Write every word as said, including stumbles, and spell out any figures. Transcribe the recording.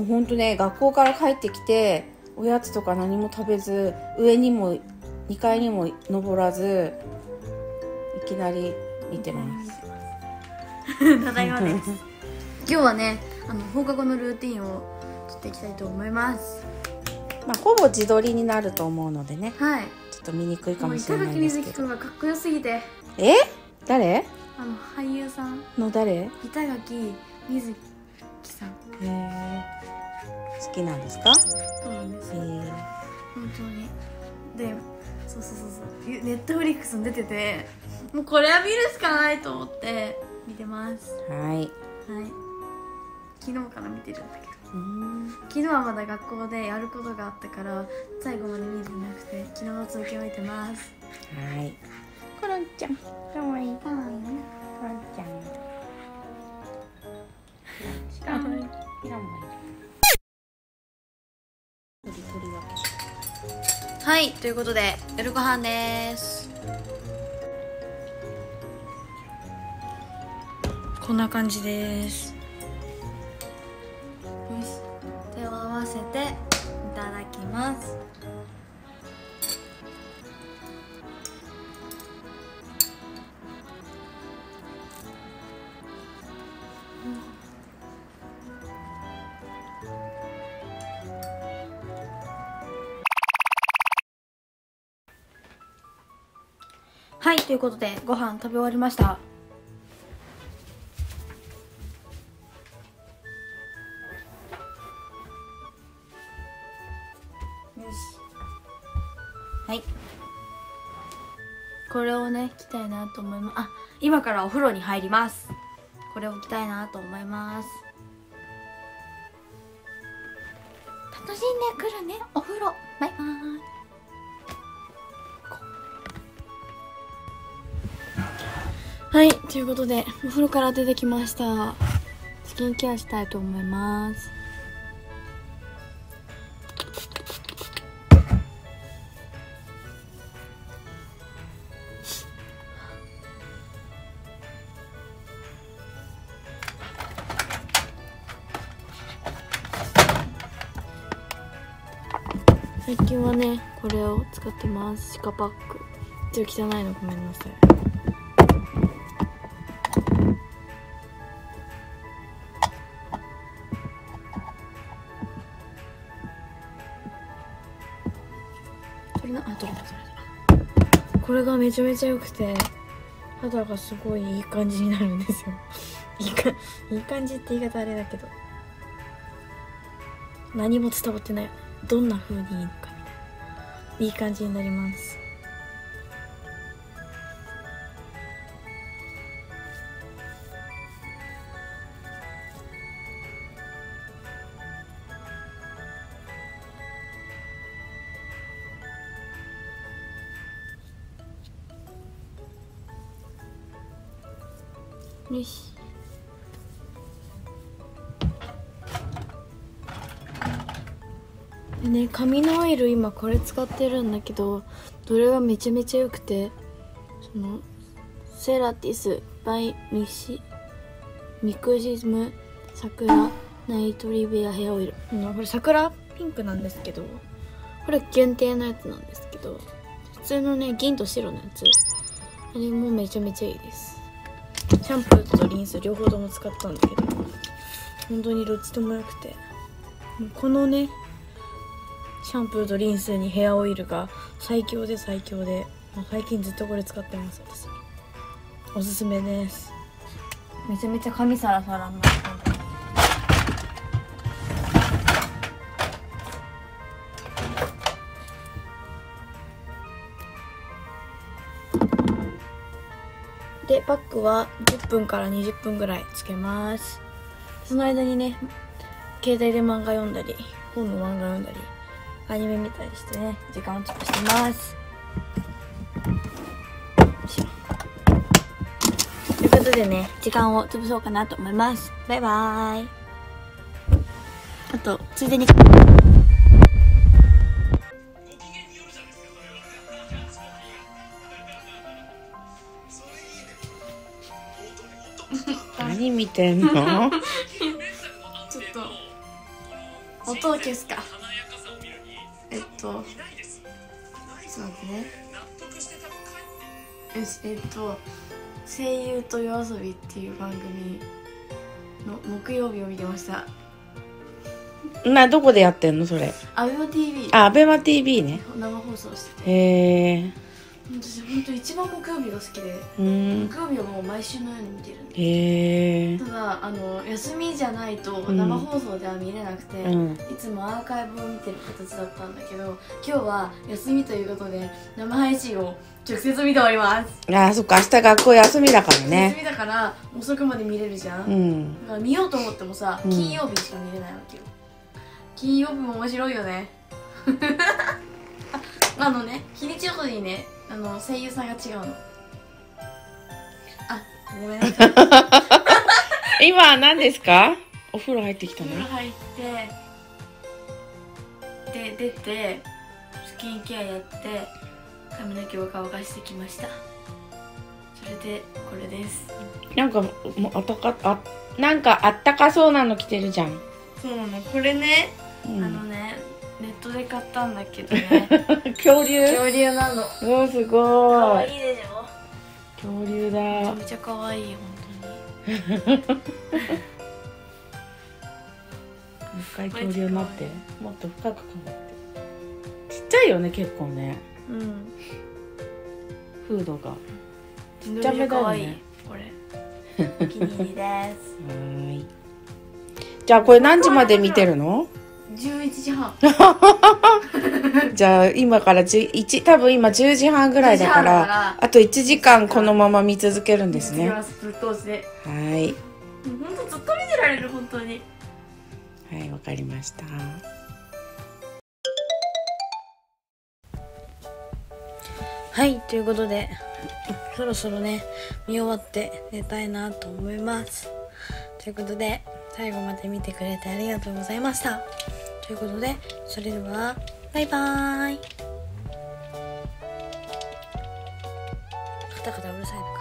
ほんとね、学校から帰ってきておやつとか何も食べず、上にもにかいにも登らず、いきなり見てますただいまです。今日はね、あの放課後のルーティンを撮っていきたいと思います。 まあほぼ自撮りになると思うのでね、 はい、 ちょっと見にくいかもしれないんですけど。 板垣瑞生君がかっこよすぎて。 え？誰？ あの俳優さんの誰？ 板垣瑞生さん。 へえ、好きなんですか？ そうなんです。 へえ、 本当に。で、そうそうそうそう、ネットフリックスに出てて、もうこれは見るしかないと思って見てます。 はいはい。昨日から見てるんだけど。 うん、 昨日はまだ学校でやることがあったから最後まで見てなくて、昨日の続きを見てます。 はい。コロンちゃん、かわいい。かわいいね。コロンちゃん。かわいい。ピラもいる。鳥鳥分け。 はい、ということで夜ご飯です。こんな感じです。よし、手を合わせていただきます。はい、ということでご飯食べ終わりました。よし、はい、これをね着たいなと思います。あ、今からお風呂に入ります。これを着たいなと思います。楽しんでくるね、お風呂。バイバーイ。はい、ということでお風呂から出てきました。スキンケアしたいと思います。最近はねこれを使ってます。シカパック。ちょっと汚いのごめんなさい。それな、あ、取れた取れた。これがめちゃめちゃ良くて肌がすごいいい感じになるんですよ。いいかいい感じって言い方あれだけど、何も伝わってない。どんな風にいいのかみたいな。いい感じになります。よし。でね、髪のオイル今これ使ってるんだけど、どれがめちゃめちゃ良くて、そのセラティスバイミシミクシズム桜ナイトリベアヘアオイル。これ桜ピンクなんですけど、これ限定のやつなんですけど、普通のね銀と白のやつ、あれもめちゃめちゃいいです。シャンプーとリンス両方とも使ったんだけど、本当にどっちとも良くて、このねシャンプーとリンスにヘアオイルが最強で最強で、最近ずっとこれ使ってます。私おすすめです。めちゃめちゃ髪サラサラになった。でバックはじゅっぷんからにじゅっぷんぐらいつけます。その間にね携帯で漫画読んだり本の漫画読んだりアニメ見たりしてね、時間を潰してます。ということでね、時間を潰そうかなと思います。バイバーイ。あとついでに何見てんの？ ちょっと音を消すか。えっとちょっと待ってね。よし、えっと声優と夜遊びっていう番組の木曜日を見てました。 な、どこでやってんのそれ？ アベマ ティービー。 あ、アベマ ティービー ね。 生放送してて。 へえ。 私本当一番木曜日が好きで、 うん。 木曜日はもう毎週のように見てるんで。 へえ。 ただあの休みじゃないと生放送では見れなくて、うん、いつもアーカイブを見てる形だったんだけど、今日は休みということで生配信を直接見ております。 ああ、そっか、明日学校休みだからね。 休みだから遅くまで見れるじゃん、 うん、 だから見ようと思ってもさ、金曜日しか見れないわけよ。金曜日も面白いよねあのね、日にちごとにね、あの声優さんが違うの。あ、ごめんなさい今何ですか？お風呂入ってきたの？ お風呂入ってで出てスキンケアやって髪の毛を乾かしてきました。それでこれです。 なんかもうあったかあなんかあったかそうなの着てるじゃん。 そうなの、これね、うん、あのねネットで買ったんだけどね恐竜？ 恐竜なの。 おー、すごい。 可愛いでしょ。 恐竜だ。 めちゃめちゃ可愛い、本当にもう一回恐竜になって、もっと深くかぶって。ちっちゃいよね、結構ね。 うん。 フードがちっちゃめだよね。 これお気に入りです。 はい。じゃあこれ何時まで見てるの？ じゅういちじはんじゃあ今からじゅういち、多分今じゅうじはんぐらいだから、からあといちじかんこのまま見続けるんですね。 ずっと押して。 はい。 本当ずっと見てられる、本当に。 はい、わかりました。 はい、ということでそろそろね見終わって寝たいなと思います。ということで最後まで見てくれてありがとうございました。ということでそれではバイバーイ。カタカタうるさいのか。